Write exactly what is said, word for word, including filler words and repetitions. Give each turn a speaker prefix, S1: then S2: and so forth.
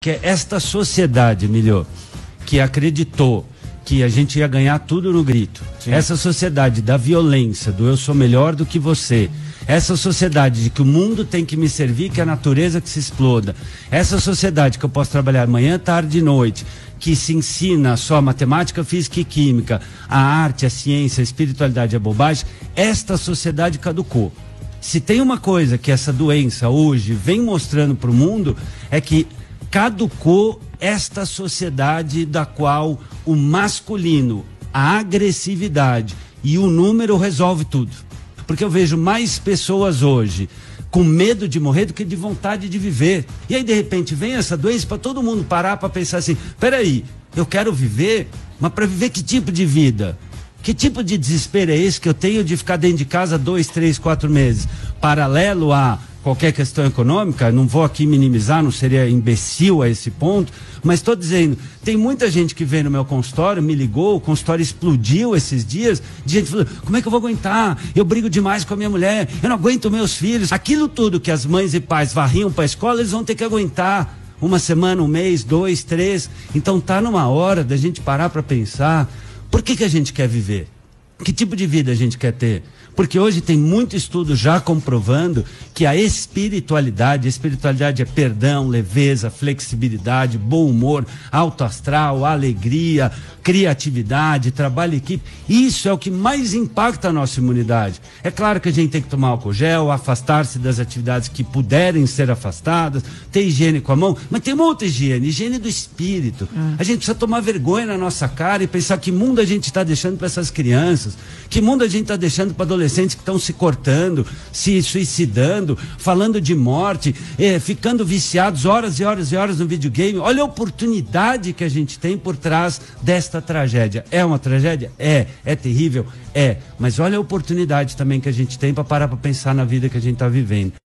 S1: Que é esta sociedade, Emílio, que acreditou que a gente ia ganhar tudo no grito. Sim. Essa sociedade da violência, do eu sou melhor do que você. Essa sociedade de que o mundo tem que me servir, que a natureza que se exploda. Essa sociedade que eu posso trabalhar manhã, tarde e noite, que se ensina só matemática, física e química, a arte, a ciência, a espiritualidade, a bobagem. Esta sociedade caducou. Se tem uma coisa que essa doença hoje vem mostrando para o mundo, é que caducou esta sociedade da qual o masculino, a agressividade e o número resolve tudo. Porque eu vejo mais pessoas hoje com medo de morrer do que de vontade de viver. E aí, de repente, vem essa doença para todo mundo parar para pensar assim, peraí, eu quero viver, mas para viver que tipo de vida? Que tipo de desespero é esse que eu tenho de ficar dentro de casa dois, três, quatro meses? Paralelo a qualquer questão econômica, não vou aqui minimizar, não seria imbecil a esse ponto, mas estou dizendo, tem muita gente que vem no meu consultório, me ligou, o consultório explodiu esses dias, de gente falando, como é que eu vou aguentar? Eu brigo demais com a minha mulher, eu não aguento meus filhos. Aquilo tudo que as mães e pais varriam para a escola, eles vão ter que aguentar uma semana, um mês, dois, três. Então tá numa hora da gente parar para pensar, por que que a gente quer viver? Que tipo de vida a gente quer ter? Porque hoje tem muito estudo já comprovando que a espiritualidade, a espiritualidade é perdão, leveza, flexibilidade, bom humor, alto astral, alegria, criatividade, trabalho em equipe. Isso é o que mais impacta a nossa imunidade. É claro que a gente tem que tomar álcool gel, afastar-se das atividades que puderem ser afastadas, ter higiene com a mão, mas tem uma outra higiene, higiene do espírito. Hum. A gente precisa tomar vergonha na nossa cara e pensar que mundo a gente está deixando para essas crianças, que mundo a gente está deixando para adolescentes que estão se cortando, se suicidando, falando de morte, eh, ficando viciados horas e horas e horas no videogame. Olha a oportunidade que a gente tem por trás desta tragédia. É uma tragédia? É. É terrível? É. Mas olha a oportunidade também que a gente tem para parar para pensar na vida que a gente está vivendo.